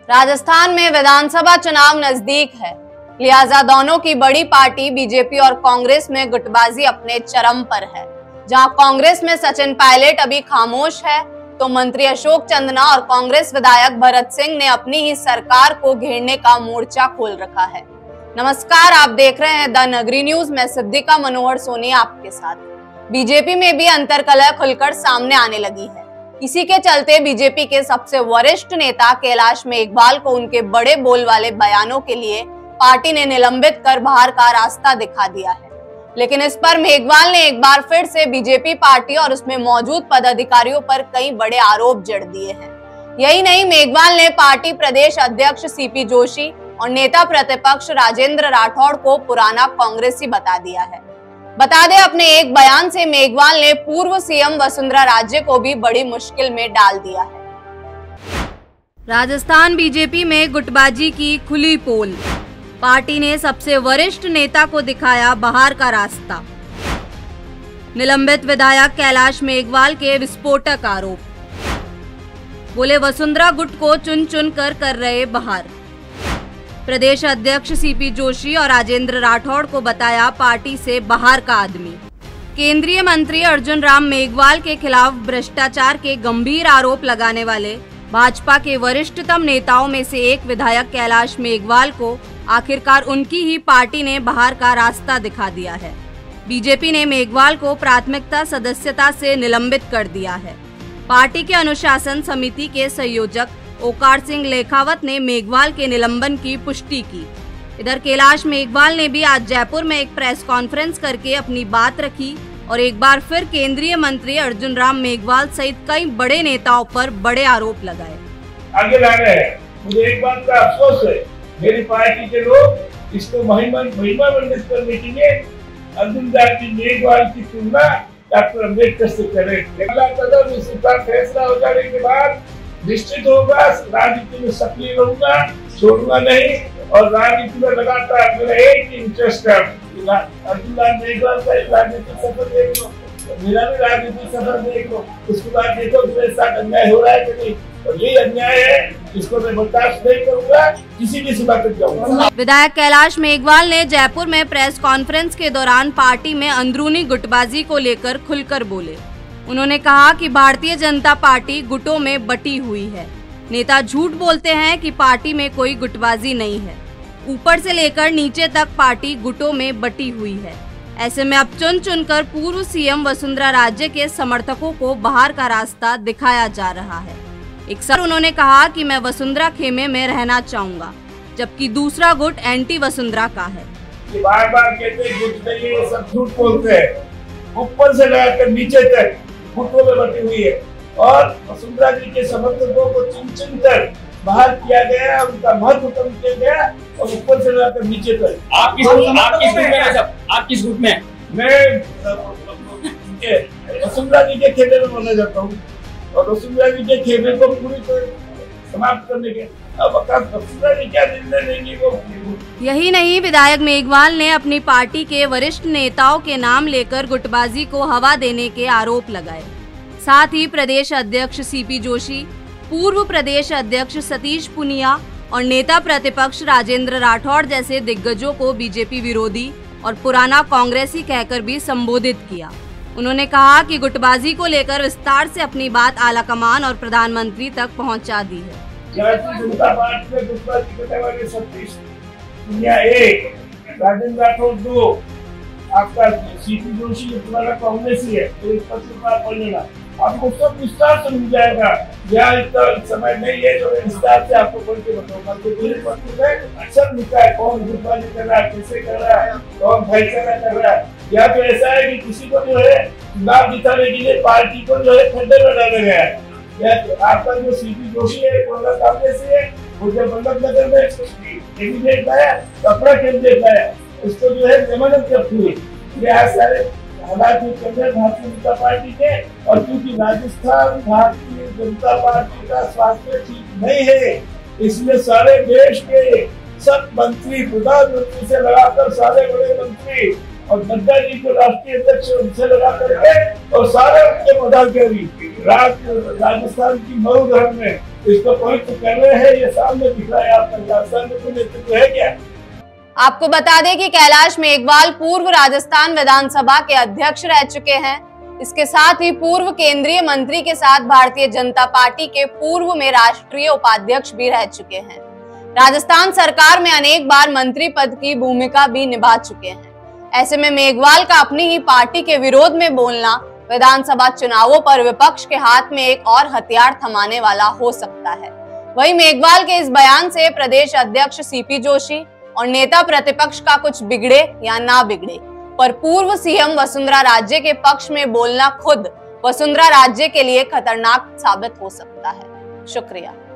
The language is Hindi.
राजस्थान में विधानसभा चुनाव नजदीक है, लिहाजा दोनों की बड़ी पार्टी बीजेपी और कांग्रेस में गुटबाजी अपने चरम पर है। जहां कांग्रेस में सचिन पायलट अभी खामोश है, तो मंत्री अशोक चंदना और कांग्रेस विधायक भरत सिंह ने अपनी ही सरकार को घेरने का मोर्चा खोल रखा है। नमस्कार, आप देख रहे हैं द नगरी न्यूज। मैं सिद्धिका मनोहर सोनी आपके साथ। बीजेपी में भी अंतर्कलह खुलकर सामने आने लगी है। इसी के चलते बीजेपी के सबसे वरिष्ठ नेता कैलाश मेघवाल को उनके बड़े बोल वाले बयानों के लिए पार्टी ने निलंबित कर बाहर का रास्ता दिखा दिया है। लेकिन इस पर मेघवाल ने एक बार फिर से बीजेपी पार्टी और उसमें मौजूद पदाधिकारियों पर कई बड़े आरोप जड़ दिए हैं। यही नहीं, मेघवाल ने पार्टी प्रदेश अध्यक्ष सीपी जोशी और नेता प्रतिपक्ष राजेंद्र राठौड़ को पुराना कांग्रेसी बता दिया है। बता दें, अपने एक बयान से मेघवाल ने पूर्व सीएम वसुंधरा राजे को भी बड़ी मुश्किल में डाल दिया है। राजस्थान बीजेपी में गुटबाजी की खुली पोल, पार्टी ने सबसे वरिष्ठ नेता को दिखाया बाहर का रास्ता। निलंबित विधायक कैलाश मेघवाल के विस्फोटक आरोप, बोले वसुंधरा गुट को चुन चुन कर रहे बाहर। प्रदेश अध्यक्ष सीपी जोशी और राजेंद्र राठौड़ को बताया पार्टी से बाहर का आदमी। केंद्रीय मंत्री अर्जुन राम मेघवाल के खिलाफ भ्रष्टाचार के गंभीर आरोप लगाने वाले भाजपा के वरिष्ठतम नेताओं में से एक विधायक कैलाश मेघवाल को आखिरकार उनकी ही पार्टी ने बाहर का रास्ता दिखा दिया है। बीजेपी ने मेघवाल को प्राथमिकता सदस्यता से निलंबित कर दिया है। पार्टी के अनुशासन समिति के संयोजक ओकार सिंह लेखावत ने मेघवाल के निलंबन की पुष्टि की। इधर कैलाश मेघवाल ने भी आज जयपुर में एक प्रेस कॉन्फ्रेंस करके अपनी बात रखी और एक बार फिर केंद्रीय मंत्री अर्जुन राम मेघवाल सहित कई बड़े नेताओं पर बड़े आरोप लगाए। आगे ला रहे हैं। मुझे एक बात का अफसोस है, मेरी पार्टी के लोग इसको महिमा मंडित करने के लिए अर्जुन राम मेघवाल की तुलना डॉक्टर अम्बेडकर से करें। अगला कदम इस पर फैसला हो जाने के बाद निश्चित होगा, राजनीति में सक्रिय रहूंगा, छोड़ूंगा नहीं और राजनीति में लगातार मेरा एक इंटरेस्ट है। अर्जुन राम मेघवाल का राजनीतिक सफर देख लो, मेरा भी राजनीतिक सफर देख लो, उसके बाद देखो मेरे साथ अन्याय हो रहा है कि नहीं, और ये अन्याय है, इसको मैं बर्दाश्त नहीं करूंगा, किसी भी सीमा तक जाऊंगा। विधायक कैलाश मेघवाल ने जयपुर में प्रेस कॉन्फ्रेंस के दौरान पार्टी में अंदरूनी गुटबाजी को लेकर खुलकर बोले। उन्होंने कहा कि भारतीय जनता पार्टी गुटों में बटी हुई है। नेता झूठ बोलते हैं कि पार्टी में कोई गुटबाजी नहीं है। ऊपर से लेकर नीचे तक पार्टी गुटों में बटी हुई है। ऐसे में अब चुन चुनकर पूर्व सीएम वसुंधरा राजे के समर्थकों को बाहर का रास्ता दिखाया जा रहा है। एक सर उन्होंने कहा कि मैं वसुंधरा खेमे में रहना चाहूंगा, जबकि दूसरा गुट एंटी वसुंधरा का है। बार बार कहते हैं गुट नहीं है, सब झूठ बोलते हैं। ऊपर से लेकर नीचे तक गुटों में बटी हुई है और वसुंधरा जी के समर्थकों को चुन चुन कर बाहर किया गया, उनका महत्व कम किया गया और ऊपर से लेकर नीचे तक। आप किस ग्रुप में? मैं वसुंधरा जी के खेमे में माना जाता हूँ और वसुंधरा जी के खेमे को पूरी तरह समाप्त करने के वसुंधरा जी क्या निर्णय लेंगी वो। यही नहीं, विधायक मेघवाल ने अपनी पार्टी के वरिष्ठ नेताओं के नाम लेकर गुटबाजी को हवा देने के आरोप लगाए। साथ ही प्रदेश अध्यक्ष सीपी जोशी, पूर्व प्रदेश अध्यक्ष सतीश पुनिया और नेता प्रतिपक्ष राजेंद्र राठौड़ जैसे दिग्गजों को बीजेपी विरोधी और पुराना कांग्रेसी कहकर भी संबोधित किया। उन्होंने कहा कि गुटबाजी को लेकर विस्तार से अपनी बात आलाकमान और प्रधानमंत्री तक पहुंचा दी है। भारतीय जनता पार्टी में गुटबाजी करने वाले सतीश पुनिया 1, राजेंद्र राठौड़ 2, आपका सीपी जोशी पुराना कांग्रेसी है, तो इस पर बात पढ़ लेना, आपको सब विस्तार से मिल जाएगा। यहाँ इतना समय नहीं है जो विस्तार से आपको पढ़ के बताऊंगा। तो पूरी पत्र में अक्सर लिखा है कौन गुटबाजी कर रहा है, कैसे कर रहा है, कौन भाईचारा कर रहा है। यहाँ तो ऐसा है कि किसी को जो है चुनाव जिताने के लिए पार्टी को जो है खड्डे में डाला गया है। आपका जो सीपी जोशी है पुराना कांग्रेसी है, वो जब वल्लभ नगर में कैंडिडेट आया तो अपना कैंडिडेट आया, उसको जो है जमानत जब्त हुई। यह सारे हालात भारतीय जनता पार्टी के, और क्योंकि राजस्थान भारतीय जनता पार्टी का स्वास्थ्य ठीक नहीं है, इसलिए सारे देश के सब मंत्री, प्रधानमंत्री से लगाकर सारे बड़े मंत्री और नड्डा जी को राष्ट्रीय अध्यक्ष उनसे लगा करके और सारे उनके पदाधिकारी राजस्थान की मऊ में इसको पवित्र कर रहे हैं, ये सामने दिख रहा है। आपका राजस्थान में कोई नेतृत्व है क्या? आपको बता दें कि कैलाश मेघवाल पूर्व राजस्थान विधानसभा के अध्यक्ष रह चुके हैं। इसके साथ ही पूर्व केंद्रीय मंत्री के साथ भारतीय जनता पार्टी के पूर्व में राष्ट्रीय उपाध्यक्ष भी रह चुके हैं। राजस्थान सरकार में अनेक बार मंत्री पद की भूमिका भी निभा चुके हैं। ऐसे में मेघवाल का अपनी ही पार्टी के विरोध में बोलना विधानसभा चुनावों पर विपक्ष के हाथ में एक और हथियार थमाने वाला हो सकता है। वहीं मेघवाल के इस बयान से प्रदेश अध्यक्ष सीपी जोशी और नेता प्रतिपक्ष का कुछ बिगड़े या ना बिगड़े, पर पूर्व सीएम वसुंधरा राजे के पक्ष में बोलना खुद वसुंधरा राजे के लिए खतरनाक साबित हो सकता है। शुक्रिया।